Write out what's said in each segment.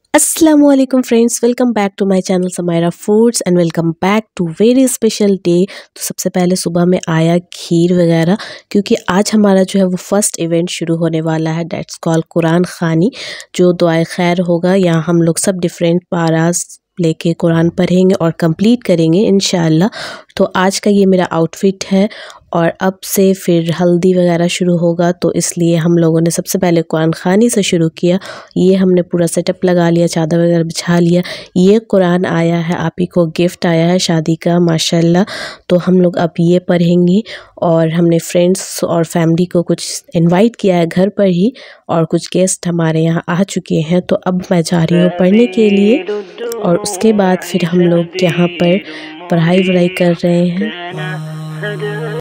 अस्सलामुअलैकुम friends, welcome back to my channel Samaira foods and welcome back to very special day. तो सबसे पहले सुबह में आया खीर वगैरह, क्योंकि आज हमारा जो है वो फर्स्ट इवेंट शुरू होने वाला है, डेट्स कॉल कुरान खानी, जो दुआए खैर होगा। यहाँ हम लोग सब डिफरेंट पारास लेके कुरान पढ़ेंगे और कंप्लीट करेंगे इंशाअल्लाह। तो आज का ये मेरा आउटफिट है और अब से फिर हल्दी वगैरह शुरू होगा, तो इसलिए हम लोगों ने सबसे पहले कुरान खानी से शुरू किया। ये हमने पूरा सेटअप लगा लिया, चादर वगैरह बिछा लिया। ये कुरान आया है, आप ही को गिफ्ट आया है शादी का माशाल्लाह। तो हम लोग अब ये पढ़ेंगे और हमने फ्रेंड्स और फैमिली को कुछ इनवाइट किया है घर पर ही, और कुछ गेस्ट हमारे यहाँ आ चुके हैं। तो अब मैं जा रही हूँ पढ़ने के लिए और उसके बाद फिर हम लोग यहाँ पर पढ़ाई वढ़ाई कर रहे हैं।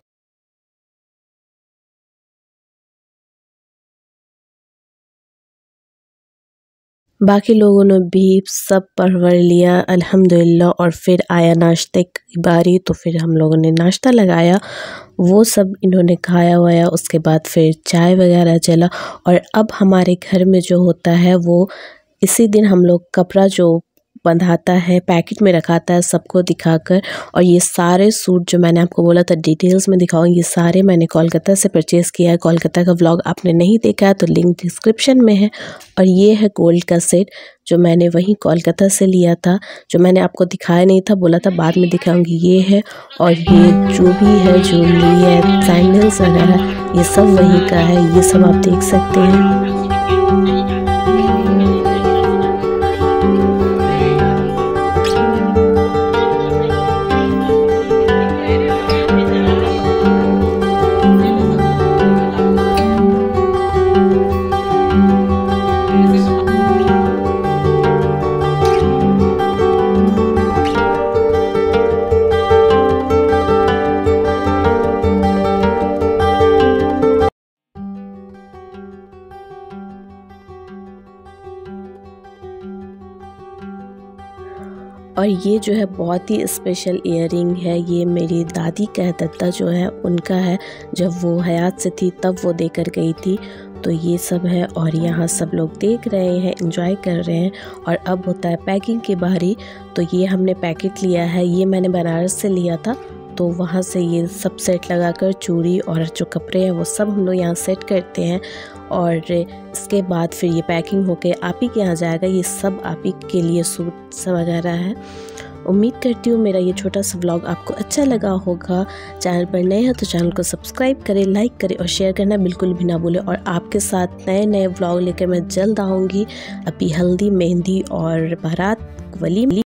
बाकी लोगों ने भी सब पढ़ लिया अल्हम्दुलिल्लाह, और फिर आया नाश्ते की बारी। तो फिर हम लोगों ने नाश्ता लगाया, वो सब इन्होंने खाया वाया। उसके बाद फिर चाय वगैरह चला। और अब हमारे घर में जो होता है वो इसी दिन हम लोग कपड़ा जो बंधाता है, पैकेट में रखाता है सबको दिखाकर। और ये सारे सूट जो मैंने आपको बोला था डिटेल्स में दिखाऊँ, ये सारे मैंने कोलकाता से परचेज़ किया है। कोलकाता का व्लॉग आपने नहीं देखा है तो लिंक डिस्क्रिप्शन में है। और ये है गोल्ड का सेट जो मैंने वहीं कोलकाता से लिया था, जो मैंने आपको दिखाया नहीं था, बोला था बाद में दिखाऊंगी। ये है, और ये जो भी है ज्वेलरी है, सैंडल्स वगैरह, ये सब वहीं का है। ये सब आप देख सकते हैं। और ये जो है बहुत ही स्पेशल इयररिंग है। ये मेरी दादी का दत्ता जो है उनका है, जब वो हयात से थी तब वो देकर गई थी। तो ये सब है और यहाँ सब लोग देख रहे हैं, एंजॉय कर रहे हैं। और अब होता है पैकिंग की बारी। तो ये हमने पैकेट लिया है, ये मैंने बनारस से लिया था। तो वहाँ से ये सब सेट लगाकर चूड़ी और जो कपड़े हैं वो सब हम लोग यहाँ सेट करते हैं। और इसके बाद फिर ये पैकिंग होके आप ही के यहाँ जाएगा। ये सब आप ही के लिए सूट वगैरह है। उम्मीद करती हूँ मेरा ये छोटा सा व्लॉग आपको अच्छा लगा होगा। चैनल पर नए हैं तो चैनल को सब्सक्राइब करें, लाइक करें और शेयर करना बिल्कुल भी ना भूलें। और आपके साथ नए नए व्लॉग लेकर मैं जल्द आऊँगी। अभी हल्दी, मेहंदी और बारात, वलीमा